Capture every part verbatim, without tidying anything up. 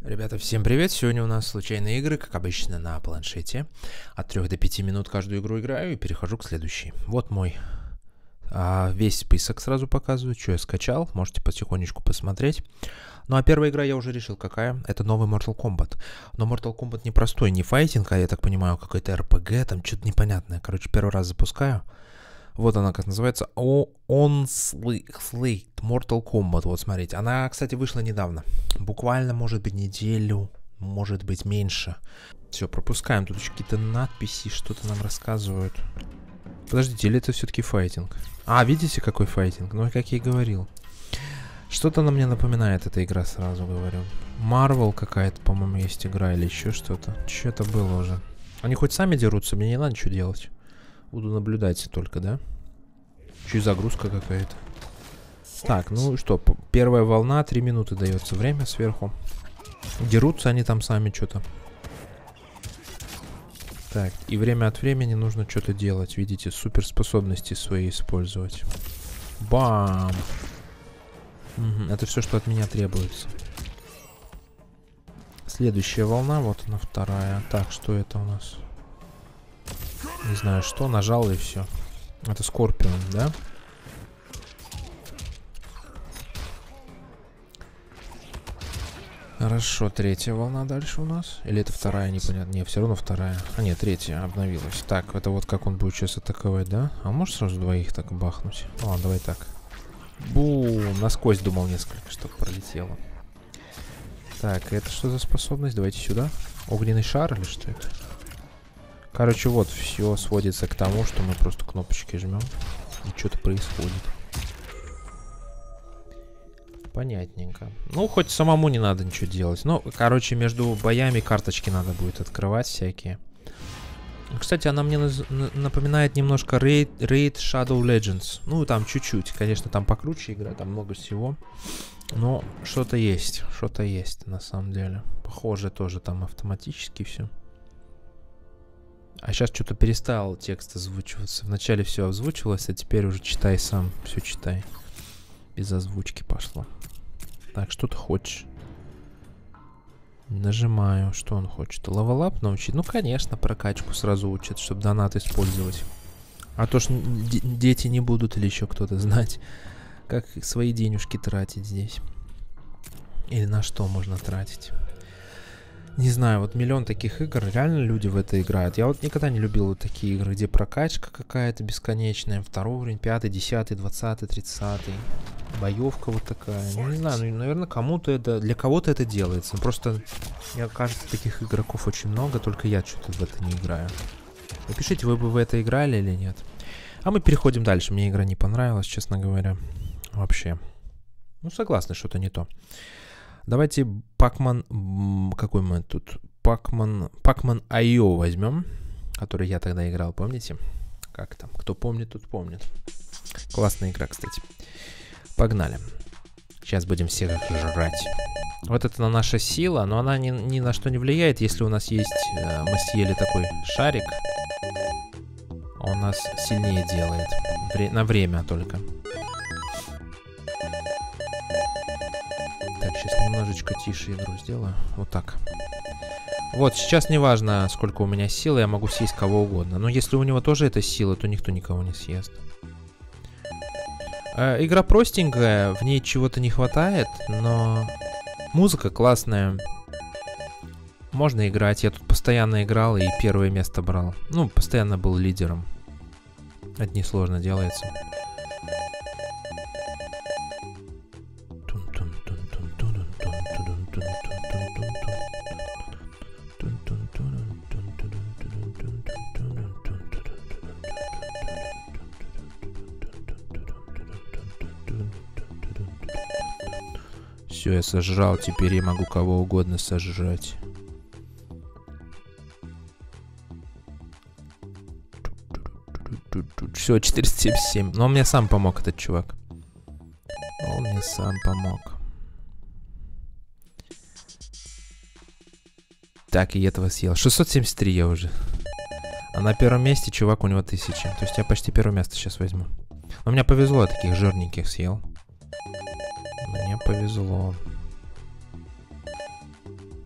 Ребята, всем привет! Сегодня у нас случайные игры, как обычно, на планшете. От трёх до пяти минут каждую игру играю и перехожу к следующей. Вот мой а, весь список сразу показываю, что я скачал. Можете потихонечку посмотреть. Ну а первая игра я уже решил, какая. Это новый Mortal Kombat. Но Mortal Kombat не простой, не файтинг, а я так понимаю, какой-то эр пи джи, там что-то непонятное. Короче, первый раз запускаю. Вот она как называется. Onslaught Mortal Kombat. Вот смотрите. Она, кстати, вышла недавно. Буквально, может быть, неделю, может быть, меньше. Все, пропускаем. Тут еще какие-то надписи, что-то нам рассказывают. Подождите, или это все-таки файтинг? А, видите, какой файтинг? Ну, как я и говорил. Что-то она мне напоминает, эта игра, сразу говорю. Marvel какая-то, по-моему, есть игра или еще что-то. Что-то было уже. Они хоть сами дерутся, мне не надо ничего делать. Буду наблюдать только, да? Еще и загрузка какая-то. Так, ну что, первая волна, три минуты дается время сверху. Дерутся они там сами что-то. Так, и время от времени нужно что-то делать. Видите, суперспособности свои использовать. Бам! Угу, это все, что от меня требуется. Следующая волна, вот она вторая. Так, что это у нас? Не знаю что, нажал и все. Это Скорпион, да? Хорошо, третья волна дальше у нас. Или это вторая, непонятно. Не, все равно вторая. А нет, третья обновилась. Так, это вот как он будет сейчас атаковать, да? А может сразу двоих так бахнуть? Ладно, давай так. Бум! Насквозь думал несколько, чтобы пролетело. Так, это что за способность? Давайте сюда. Огненный шар или что это? Короче, вот, все сводится к тому, что мы просто кнопочки жмем, и что-то происходит. Понятненько. Ну, хоть самому не надо ничего делать. Ну, короче, между боями карточки надо будет открывать всякие. Кстати, она мне напоминает немножко Raid, Raid Shadow Legends. Ну, там чуть-чуть. Конечно, там покруче игра, там много всего. Но что-то есть, что-то есть на самом деле. Похоже тоже там автоматически все. А сейчас что-то перестал текст озвучиваться. Вначале все озвучивалось, а теперь уже читай сам. Все читай. Без озвучки пошло. Так, что ты хочешь? Нажимаю. Что он хочет? Левелап научить? Ну, конечно, прокачку сразу учат, чтобы донат использовать. А то ж дети не будут или еще кто-то знать, как свои денежки тратить здесь. Или на что можно тратить. Не знаю, вот миллион таких игр, реально люди в это играют. Я вот никогда не любил вот такие игры, где прокачка какая-то бесконечная. Второй уровень, пятый, десятый, двадцатый, тридцатый. Боевка вот такая. Ну, не знаю, ну, наверное, кому-то это, для кого-то это делается. Просто, мне кажется, таких игроков очень много, только я что-то в это не играю. Напишите, вы бы в это играли или нет. А мы переходим дальше. Мне игра не понравилась, честно говоря. Вообще. Ну, согласны, что-то не то. Давайте Pac-Man, какой мы тут? Pac-Man, Pac-Man ай о возьмем, который я тогда играл, помните? Как там? Кто помнит, тот помнит. Классная игра, кстати. Погнали. Сейчас будем всех жрать. Вот это наша сила, но она ни, ни на что не влияет, если у нас есть... Э, мы съели такой шарик. Он нас сильнее делает. Вре- на время только. Так, сейчас немножечко тише игру сделаю. Вот так. Вот, сейчас не важно, сколько у меня силы, я могу съесть кого угодно. Но если у него тоже это сила, то никто никого не съест. Э, игра простенькая, в ней чего-то не хватает, но музыка классная. Можно играть. Я тут постоянно играл и первое место брал. Ну, постоянно был лидером. Это несложно делается. Все, я сожрал, теперь я могу кого угодно сожрать. Все, четыреста семьдесят семь. Но он мне сам помог, этот чувак. Он мне сам помог. Так, и этого съел. шестьсот семьдесят три я уже. А на первом месте чувак, у него тысяча. То есть я почти первое место сейчас возьму. Но мне повезло, я таких жирненьких съел. Мне повезло.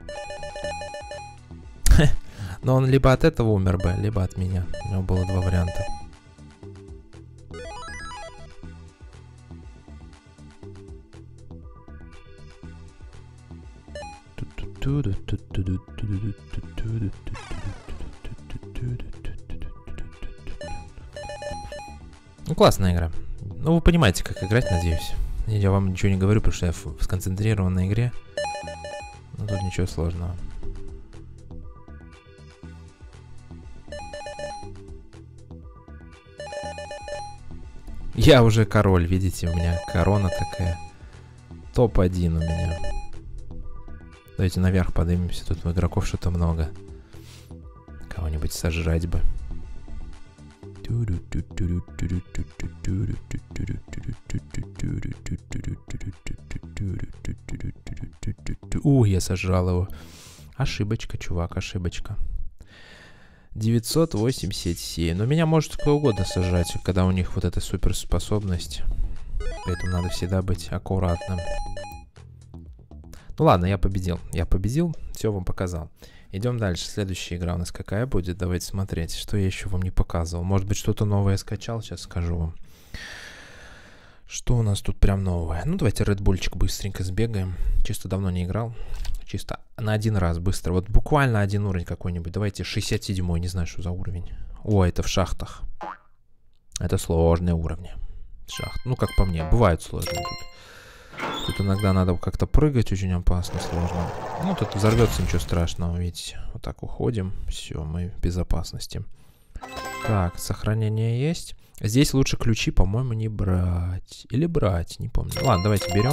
Но он либо от этого умер бы, либо от меня. У него было два варианта. Ну, классная игра. Ну, вы понимаете, как играть, надеюсь. Я вам ничего не говорю, потому что я сконцентрирован на игре. Ну, тут ничего сложного. Я уже король, видите, у меня корона такая. топ один у меня. Давайте наверх поднимемся, тут у игроков что-то много. Кого-нибудь сожрать бы. У, я сожрал его. Ошибочка, чувак, ошибочка. девятьсот восемьдесят семь. Но меня может кто угодно сожрать, когда у них вот эта суперспособность. Поэтому надо всегда быть аккуратным. Ну ладно, я победил. Я победил, все вам показал. Идем дальше. Следующая игра у нас какая будет? Давайте смотреть, что я еще вам не показывал. Может быть, что-то новое скачал, сейчас скажу вам. Что у нас тут прям новое? Ну, давайте Red Bullчик быстренько сбегаем. Чисто давно не играл. Чисто на один раз, быстро. Вот буквально один уровень какой-нибудь. Давайте шестьдесят седьмой, не знаю, что за уровень. О, это в шахтах. Это сложные уровни. Шахт. Ну, как по мне, бывают сложные тут. Тут иногда надо как-то прыгать, очень опасно, сложно. Ну, тут взорвется, ничего страшного, видите. Вот так уходим. Все, мы в безопасности. Так, сохранение есть. Здесь лучше ключи, по-моему, не брать. Или брать, не помню. Ладно, давайте берем.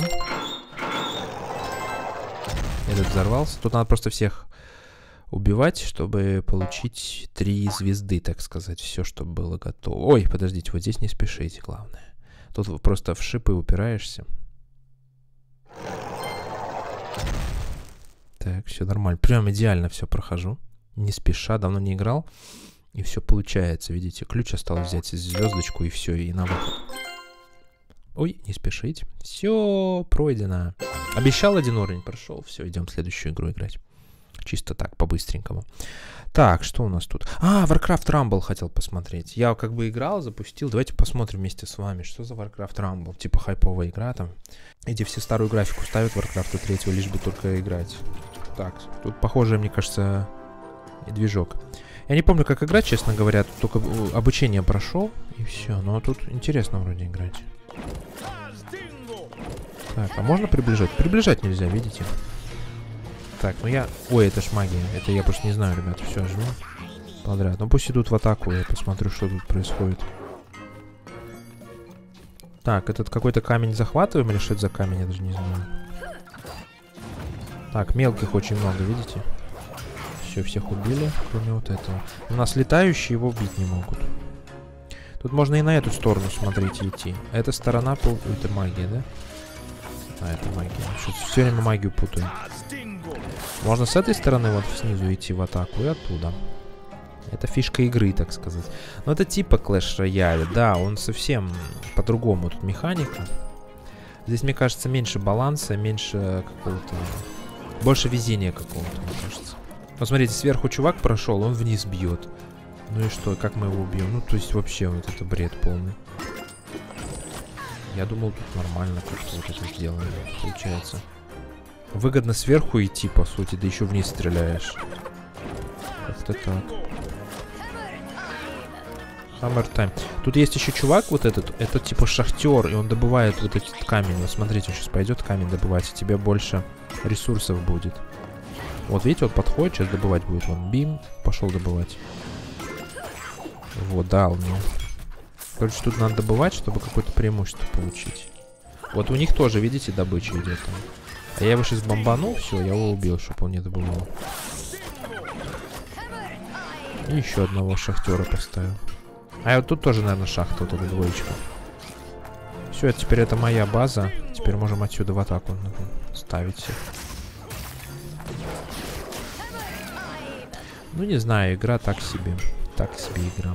Этот взорвался. Тут надо просто всех убивать, чтобы получить три звезды, так сказать. Все, чтобы было готово. Ой, подождите, вот здесь не спешите, главное. Тут просто в шипы упираешься. Так, все нормально. Прям идеально все прохожу. Не спеша, давно не играл. И все получается, видите. Ключ осталось взять, звездочку, и все, и на выход. Ой, не спешите. Все пройдено. Обещал один уровень, прошел. Все, идем в следующую игру играть. Чисто так, по-быстренькому. Так, что у нас тут? А, Warcraft Rumble хотел посмотреть. Я как бы играл, запустил. Давайте посмотрим вместе с вами, что за Warcraft Rumble. Типа хайповая игра там. Эти все старую графику ставят Warcraft третьего, лишь бы только играть. Так, тут похоже, мне кажется, и движок. Я не помню, как играть, честно говоря. Тут только обучение прошел, и все. Но тут интересно вроде играть. Так, а можно приближать? Приближать нельзя, видите? Так, ну я... Ой, это ж магия. Это я просто не знаю, ребят. Все, жму подряд. Ну пусть идут в атаку, я посмотрю, что тут происходит. Так, этот какой-то камень захватываем или что это за камень, я даже не знаю. Так, мелких очень много, видите? Все, всех убили, кроме вот этого. У нас летающие его убить не могут. Тут можно и на эту сторону, смотрите, идти. Эта сторона... Пол... Это магия, да? А, это магия. Все время магию путаю. Можно с этой стороны вот снизу идти в атаку и оттуда. Это фишка игры, так сказать. Но это типа Clash Royale. Да, он совсем по-другому тут механика. Здесь, мне кажется, меньше баланса, меньше какого-то... Больше везения какого-то, мне кажется. Посмотрите, сверху чувак прошел, он вниз бьет. Ну и что, как мы его убьем? Ну, то есть вообще вот это бред полный. Я думал, тут нормально как-то вот это сделано, получается. Выгодно сверху идти, по сути, да еще вниз стреляешь. Как-то так. Hammer Time. Тут есть еще чувак вот этот, это типа шахтер, и он добывает вот этот камень. Вот смотрите, он сейчас пойдет камень добывать, и тебе больше ресурсов будет. Вот видите, вот подходит, сейчас добывать будет. Вон, бим, пошел добывать. Вот, дал мне. Короче, тут надо добывать, чтобы какое-то преимущество получить. Вот у них тоже, видите, добыча идет. А я его сейчас бомбанул, все, я его убил, чтобы он не добывал. И еще одного шахтера поставил. А вот тут тоже, наверное, шахта, вот эта двоечка. Все, теперь это моя база. Теперь можем отсюда в атаку ставить всех. Ну, не знаю, игра так себе. Так себе игра.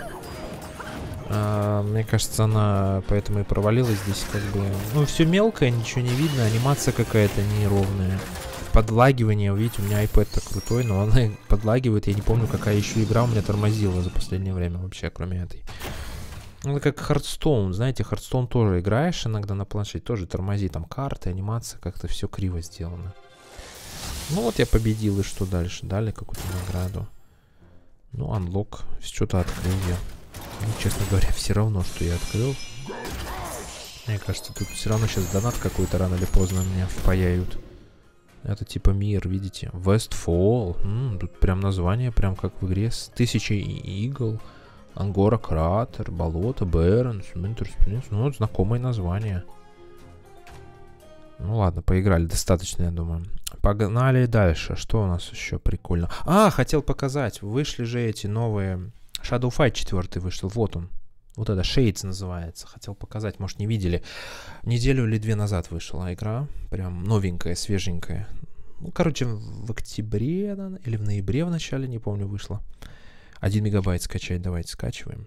А, мне кажется, она поэтому и провалилась здесь, как бы. Ну, все мелкое, ничего не видно. Анимация какая-то неровная. подлагивание. Видите, у меня iPad-то крутой, но он подлагивает. Я не помню, какая еще игра у меня тормозила за последнее время вообще, кроме этой. Ну, как Hearthstone. Знаете, Hearthstone тоже играешь иногда на планшете, тоже тормозит. Там карты, анимация, как-то все криво сделано. Ну вот я победил, и что дальше? Дали какую-то награду. Ну, unlock. Что-то открыл я. Ну, честно говоря, все равно, что я открыл. Мне кажется, тут все равно сейчас донат какой-то рано или поздно меня впаяют. Это типа мир, видите? Westfall. М-м, тут прям название, прям как в игре. Тысяча игл. Ангора, кратер, болото, Бэрон, Сминтерспринс. Ну, вот знакомые названия. Ну ладно, поиграли достаточно, я думаю. Погнали дальше. Что у нас еще прикольно? А, хотел показать. Вышли же эти новые... Shadow Fight четыре вышел. Вот он. Вот это Shades называется. Хотел показать, может, не видели. Неделю или две назад вышла игра. Прям новенькая, свеженькая. Ну, короче, в октябре или в ноябре в начале, не помню, вышла. Один мегабайт скачать. Давайте скачиваем.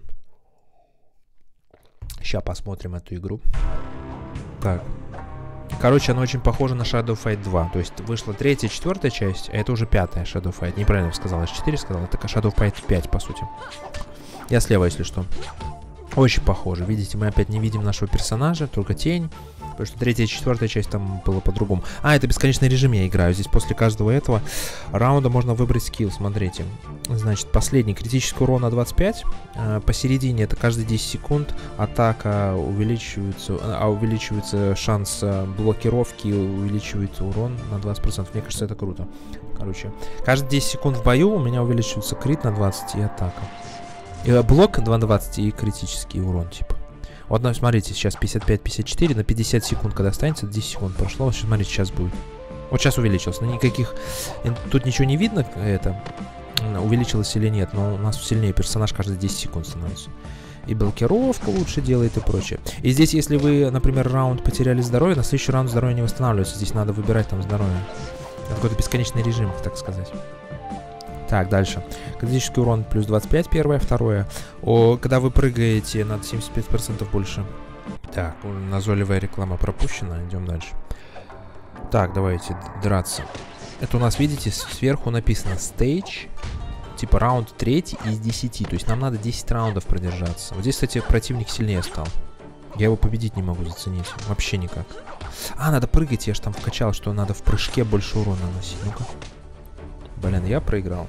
Сейчас посмотрим эту игру. Так. Короче, она очень похожа на Shadow Fight два. То есть вышла третья, четвертая часть, а это уже пятая Shadow Fight. Неправильно сказал, я четыре сказал. Это Shadow Fight пять, по сути. Я слева, если что. Очень похоже. Видите, мы опять не видим нашего персонажа, только тень. Потому что третья и четвертая часть там было по-другому. А, это бесконечный режим я играю. Здесь после каждого этого раунда можно выбрать скилл. Смотрите. Значит, последний критический урон на двадцать пять. А, посередине это каждые десять секунд. Атака увеличивается, а увеличивается шанс блокировки, увеличивается урон на двадцать процентов. Мне кажется, это круто. Короче, каждые десять секунд в бою у меня увеличивается крит на двадцать и атака. И блок на двадцать и критический урон, типа. Вот, смотрите, сейчас пятьдесят пять пятьдесят четыре, на пятьдесят секунд, когда останется, десять секунд прошло. Вот, смотрите, сейчас будет. Вот сейчас увеличилось. Но никаких... Тут ничего не видно, это... Увеличилось или нет, но у нас сильнее персонаж каждые десять секунд становится. И блокировка лучше делает и прочее. И здесь, если вы, например, раунд потеряли здоровье, на следующий раунд здоровье не восстанавливается. Здесь надо выбирать там здоровье. Это какой-то бесконечный режим, так сказать. Так, дальше. Критический урон плюс двадцать пять, первое, второе. О, когда вы прыгаете, надо семьдесят пять процентов больше. Так, назойливая реклама пропущена, идем дальше. Так, давайте драться. Это у нас, видите, сверху написано Stage, типа раунд третий из десяти. То есть нам надо десять раундов продержаться. Вот здесь, кстати, противник сильнее стал. Я его победить не могу заценить. Вообще никак. А, надо прыгать, я же там вкачал, что надо в прыжке больше урона наносить. Ну-ка. Блин, я проиграл.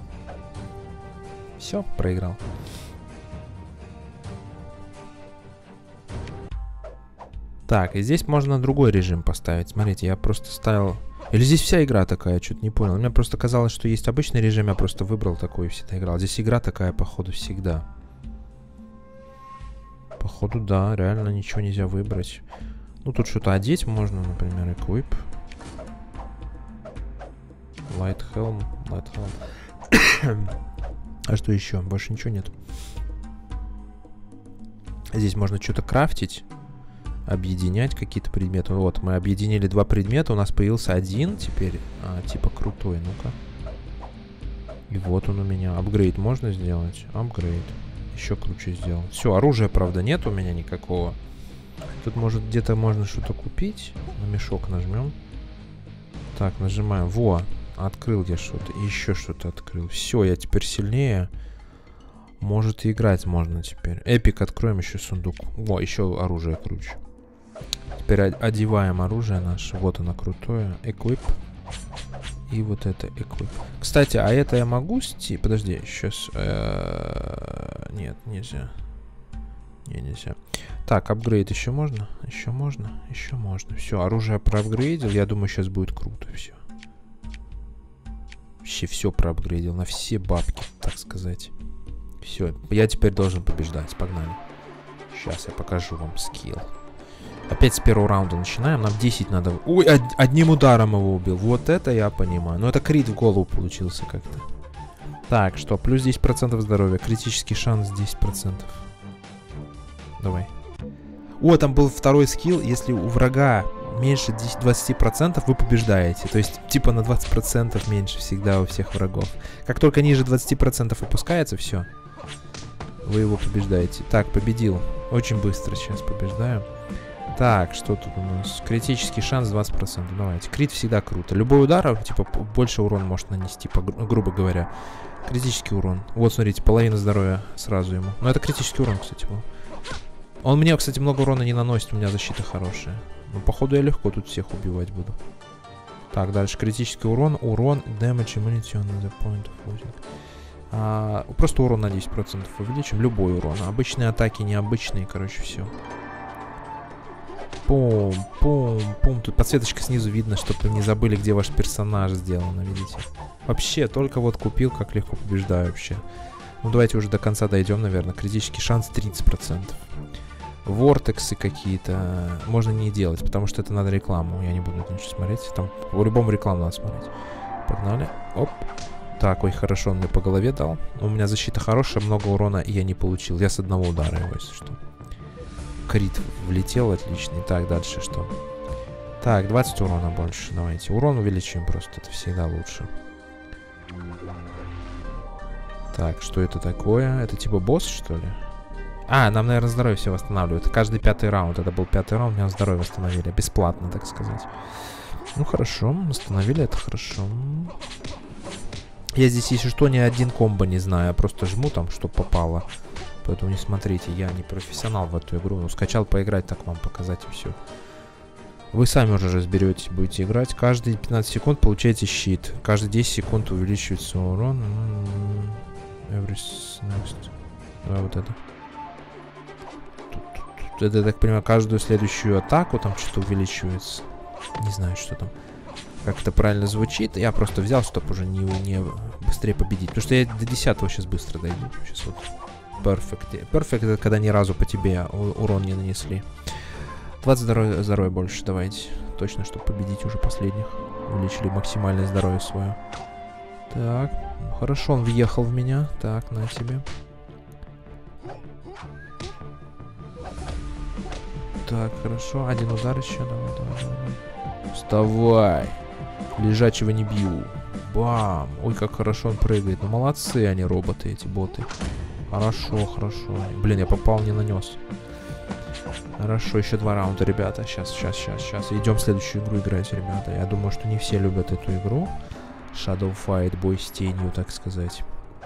Все, проиграл. Так, и здесь можно другой режим поставить. Смотрите, я просто ставил... Или здесь вся игра такая, что-то не понял. Мне просто казалось, что есть обычный режим, я просто выбрал такой и всегда играл. Здесь игра такая, походу, всегда. Походу, да, реально ничего нельзя выбрать. Ну, тут что-то одеть можно, например, equip. Light Helm, Light Helm. А что еще? Больше ничего нет. Здесь можно что-то крафтить, объединять какие-то предметы. Вот, мы объединили два предмета, у нас появился один теперь, а, типа крутой, ну-ка. И вот он у меня. Апгрейд можно сделать? Апгрейд. Еще круче сделал. Все, оружия, правда, нет у меня никакого. Тут, может, где-то можно что-то купить. На мешок нажмем. Так, нажимаем. Во! Открыл я что-то. Еще что-то открыл. Все, я теперь сильнее. Может, и играть можно теперь. Эпик откроем еще сундук. О, еще оружие круче. Теперь одеваем оружие наше. Вот оно крутое. Equip. И вот это equip. Кстати, а это я могу сти... Подожди, сейчас... Нет, нельзя. Не, нельзя. Так, апгрейд еще можно? Еще можно? Еще можно. Все, оружие проапгрейдил. Я думаю, сейчас будет круто все. Вообще все проапгрейдил на все бабки, так сказать. Все, я теперь должен побеждать. Погнали. Сейчас я покажу вам скилл. Опять с первого раунда начинаем. Нам десять надо... Ой, од одним ударом его убил. Вот это я понимаю. Но это крит в голову получился как-то. Так, что? Плюс десять процентов здоровья. Критический шанс десять процентов. Давай. О, там был второй скилл. Если у врага меньше двадцати процентов, вы побеждаете. То есть, типа на двадцать процентов меньше всегда у всех врагов. Как только ниже двадцати процентов опускается, все. Вы его побеждаете. Так, победил. Очень быстро сейчас побеждаю. Так, что тут у нас? Критический шанс двадцать процентов. Давайте. Крит всегда круто. Любой удар, типа, больше урон может нанести, по, грубо говоря. Критический урон. Вот, смотрите, половина здоровья сразу ему. Но это критический урон, кстати, был. Он мне, кстати, много урона не наносит, у меня защита хорошая. Ну, походу, я легко тут всех убивать буду. Так, дальше. Критический урон. Урон. Damage immunity on the point of losing. А, просто урон на десять процентов увеличим. Любой урон. Обычные атаки, необычные, короче, все. Пум, пум, пум. Тут подсветочка снизу видно, чтобы вы не забыли, где ваш персонаж сделан, видите? Вообще, только вот купил, как легко побеждаю вообще. Ну, давайте уже до конца дойдем, наверное. Критический шанс тридцать процентов. Вортексы какие-то можно не делать, потому что это надо рекламу. Я не буду ничего смотреть. Там по-любому рекламу надо смотреть. Погнали. Оп. Так, ой, хорошо, он мне по голове дал. У меня защита хорошая, много урона я не получил. Я с одного удара его, если что. Крит влетел, отличный. Так, дальше что? Так, двадцать урона больше. Давайте. Урон увеличим просто, это всегда лучше. Так, что это такое? Это типа босс, что ли? А, нам, наверное, здоровье все восстанавливают. Каждый пятый раунд. Это был пятый раунд, меня здоровье восстановили. Бесплатно, так сказать. Ну, хорошо. Восстановили, это хорошо. Я здесь, если что, ни один комбо не знаю. Я просто жму там, что попало. Поэтому не смотрите, я не профессионал в эту игру. Ну, скачал поиграть, так вам показать и все. Вы сами уже разберетесь, будете играть. Каждые пятнадцать секунд получаете щит. Каждые десять секунд увеличивается урон. Every next. Давай вот это. Это, я так понимаю, каждую следующую атаку там что-то увеличивается. Не знаю, что там. Как это правильно звучит. Я просто взял, чтобы уже не, не быстрее победить. Потому что я до десятого сейчас быстро дойду. Сейчас вот. Perfect. Perfect это когда ни разу по тебе урон не нанесли. двадцать здоровья, здоровья больше давайте. Точно, чтобы победить уже последних. Увеличили максимальное здоровье свое. Так. Хорошо, он въехал в меня. Так, на тебе. Так, хорошо. Один удар еще. Давай, давай, давай. Вставай. Лежачего не бью. Бам. Ой, как хорошо он прыгает. Ну, молодцы они, роботы, эти боты. Хорошо, хорошо. Блин, я попал, не нанес. Хорошо, еще два раунда, ребята. Сейчас, сейчас, сейчас, сейчас. Идем в следующую игру играть, ребята. Я думаю, что не все любят эту игру. Shadow Fight, бой с тенью, так сказать.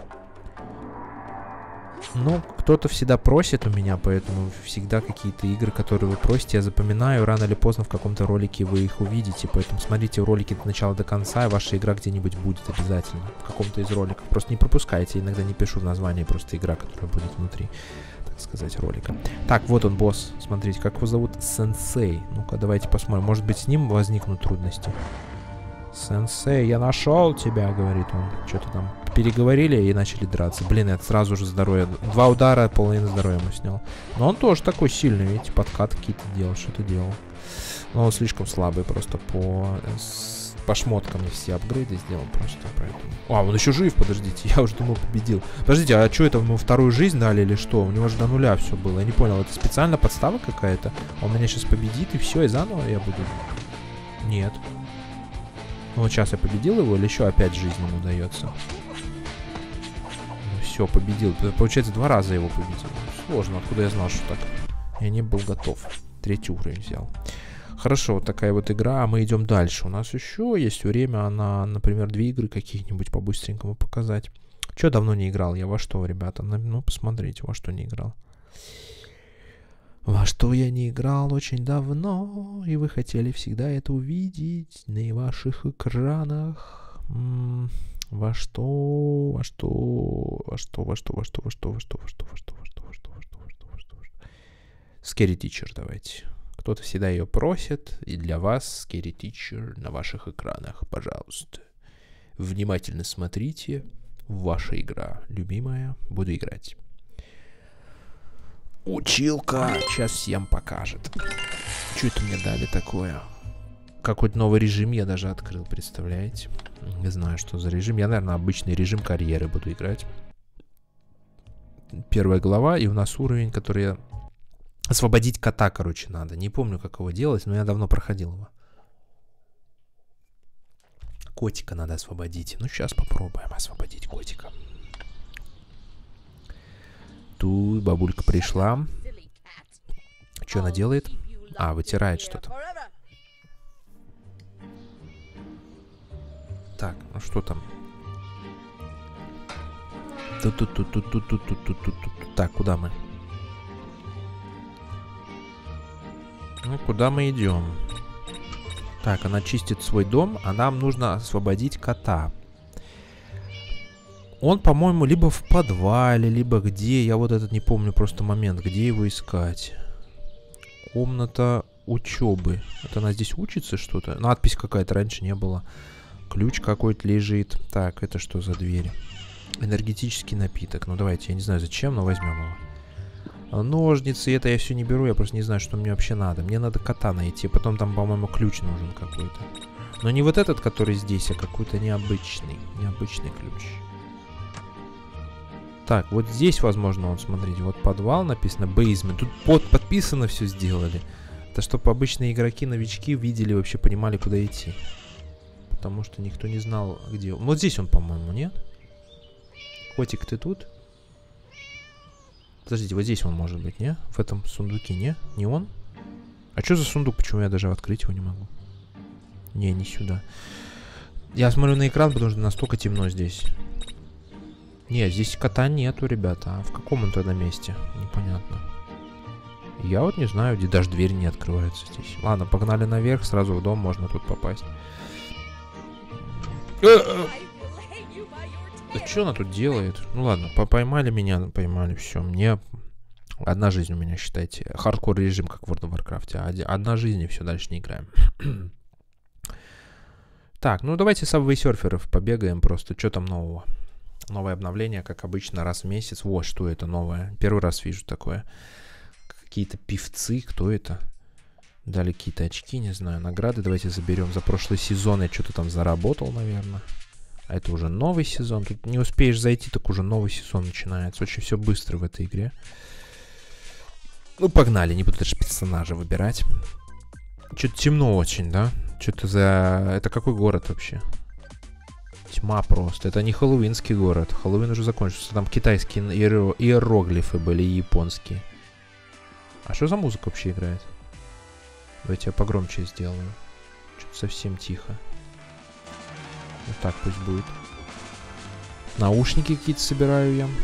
Ну, кто-то всегда просит у меня, поэтому всегда какие-то игры, которые вы просите, я запоминаю. Рано или поздно в каком-то ролике вы их увидите. Поэтому смотрите ролики от начала до конца, и ваша игра где-нибудь будет обязательно. В каком-то из роликов. Просто не пропускайте. Иногда не пишу в названии, просто игра, которая будет внутри, так сказать, ролика. Так, вот он, босс. Смотрите, как его зовут? Сенсей. Ну-ка, давайте посмотрим. Может быть, с ним возникнут трудности. Сенсей, я нашел тебя, говорит он. Что-то там переговорили и начали драться. Блин, я сразу же здоровье. Два удара, половину здоровья ему снял. Но он тоже такой сильный, видите, подкат какие-то делал, что-то делал. Но он слишком слабый просто по, с, по шмоткам и все апгрейды сделал просто, поэтому. А, он еще жив, подождите, я уже думал победил. Подождите, а что это, ему вторую жизнь дали или что? У него же до нуля все было, я не понял, это специально подстава какая-то? Он меня сейчас победит и все, и заново я буду? Нет. Ну вот сейчас я победил его, или еще опять жизнь ему дается? Ну все, победил. Получается, два раза его победил. Сложно, откуда я знал, что так? Я не был готов. Третий уровень взял. Хорошо, вот такая вот игра, а мы идем дальше. У нас еще есть время на, например, две игры каких-нибудь по-быстренькому показать. Че давно не играл? Я во что, ребята? Ну, посмотрите, во что не играл. Во что я не играл очень давно, и вы хотели всегда это увидеть на ваших экранах. М-м, во что, во что, во что, во что, во что, во что, во что, во что, во что, во что, во что, во что, во что, во что, во что. Scary Teacher давайте. Кто-то всегда ее просит, и для вас Scary Teacher на ваших экранах, пожалуйста. Внимательно смотрите, ваша игра любимая, буду играть. Училка сейчас всем покажет. Что это мне дали такое? Какой-то новый режим я даже открыл, представляете? Не знаю, что за режим. Я, наверное, обычный режим карьеры буду играть. Первая глава, и у нас уровень, который я... Освободить кота, короче, надо. Не помню, как его делать, но я давно проходил его. Котика надо освободить. Ну, сейчас попробуем освободить котика. Тут бабулька пришла. Что она делает? А, вытирает что-то. Так, ну что там? Так, куда мы? Ну, куда мы идем? Так, она чистит свой дом, а нам нужно освободить кота. Он, по-моему, либо в подвале, либо где. Я вот этот не помню просто момент, где его искать. Комната учебы. Это она здесь учится что-то? Надпись какая-то раньше не было. Ключ какой-то лежит. Так, это что за дверь? Энергетический напиток. Ну, давайте, я не знаю зачем, но возьмем его. Ножницы, это я все не беру, я просто не знаю, что мне вообще надо. Мне надо кота найти, потом там, по-моему, ключ нужен какой-то. Но не вот этот, который здесь, а какой-то необычный. Необычный ключ. Так, вот здесь, возможно, он, смотрите, вот подвал написано, basement. Тут под, подписано все сделали. Это чтобы обычные игроки, новички видели, вообще понимали, куда идти. Потому что никто не знал, где он. Вот здесь он, по-моему, нет? Котик, ты тут? Подождите, вот здесь он может быть, не? В этом сундуке, не? Не он? А что за сундук? Почему я даже открыть его не могу? Не, не сюда. Я смотрю на экран, потому что настолько темно здесь. Нет, здесь кота нету, ребята. А в каком он тогда месте? Непонятно. Я вот не знаю, где даже дверь не открывается здесь. Ладно, погнали наверх, сразу в дом можно тут попасть. Да что она тут делает? Ну ладно, поймали меня, поймали, все. Мне одна жизнь у меня, считайте. Хардкор режим, как в World of Warcraft. Одна жизнь и все, дальше не играем. Так, ну давайте Subway Surfer'ов побегаем просто. Что там нового? Новое обновление, как обычно, раз в месяц. Вот что это новое. Первый раз вижу такое. Какие-то певцы, кто это? Дали какие-то очки, не знаю, награды. Давайте заберем. За прошлый сезон я что-то там заработал, наверное. А это уже новый сезон. Тут не успеешь зайти, так уже новый сезон начинается. Очень все быстро в этой игре. Ну, погнали. Не буду даже персонажа выбирать. Что-то темно очень, да? Что-то за... Это какой город вообще? Тьма просто. Это не хэллоуинский город. Хэллоуин уже закончился. Там китайские иеро... иероглифы были и японские. А что за музыка вообще играет? Давайте я погромче сделаю. Что-то совсем тихо. Вот так пусть будет. Наушники какие-то собираю я.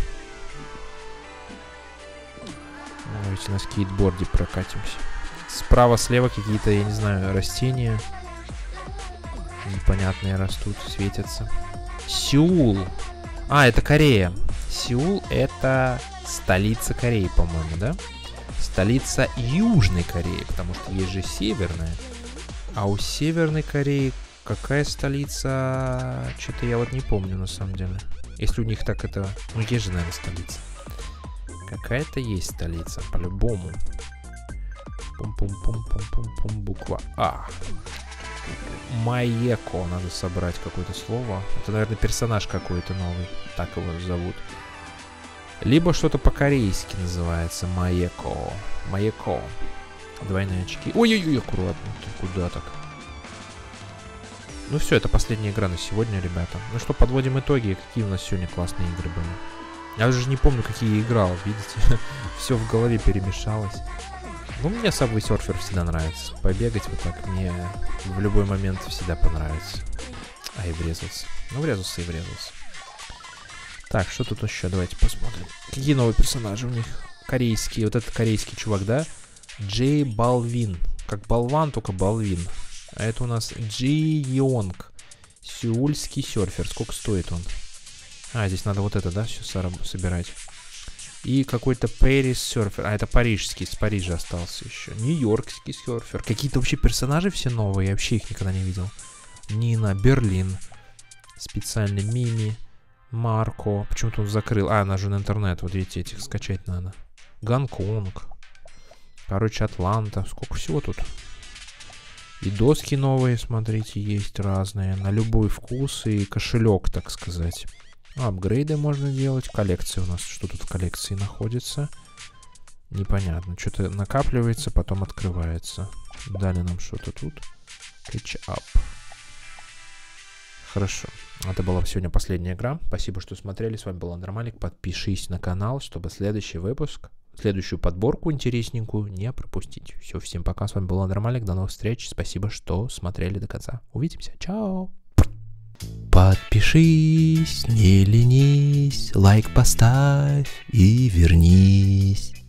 Давайте на скейтборде прокатимся. Справа-слева какие-то, я не знаю, растения. Непонятные растут, светятся. Сеул. А, это Корея. Сеул это столица Кореи, по-моему, да? Столица Южной Кореи, потому что есть же Северная. А у Северной Кореи какая столица? Что-то я вот не помню, на самом деле. Если у них так это... Ну, есть же, наверное, столица. Какая-то есть столица, по-любому. Пум-пум-пум-пум-пум-пум. Буква А. Маеко. Надо собрать какое-то слово. Это, наверное, персонаж какой-то новый. Так его зовут. Либо что-то по-корейски называется. Маеко. Маеко. Двойные очки. Ой-ой-ой, аккуратно. Ты куда так? Ну все, это последняя игра на сегодня, ребята. Ну что, подводим итоги. Какие у нас сегодня классные игры были. Я уже не помню, какие я играл. Видите? Все в голове перемешалось. Ну, мне Subway Surfer всегда нравится. Побегать вот так мне в любой момент всегда понравится. А, и врезался. Ну, врезался и врезался. Так, что тут еще? Давайте посмотрим. Какие новые персонажи у них? Корейские. Вот этот корейский чувак, да? Джей Балвин. Как болван, только Балвин. А это у нас Джи Йонг. Сеульский серфер. Сколько стоит он? А, здесь надо вот это, да, все собирать. И какой-то Paris серфер. А, это парижский, с Парижа остался еще. Нью-Йоркский серфер. Какие-то вообще персонажи все новые. Я вообще их никогда не видел. Нина, Берлин. Специальный Мими. Марко. Почему-то он закрыл. А, нужен интернет. Вот видите, этих скачать надо. Гонконг. Короче, Атланта. Сколько всего тут? И доски новые, смотрите, есть разные. На любой вкус и кошелек, так сказать. Апгрейды можно делать. Коллекция у нас. Что тут в коллекции находится? Непонятно. Что-то накапливается, потом открывается. Дали нам что-то тут. Catch-up. Хорошо. Это была сегодня последняя игра. Спасибо, что смотрели. С вами был Андромалик. Подпишись на канал, чтобы следующий выпуск, следующую подборку интересненькую не пропустить. Все, всем пока, с вами был Андер Малик, до новых встреч, спасибо, что смотрели до конца. Увидимся, чао! Подпишись, не ленись, лайк поставь и вернись.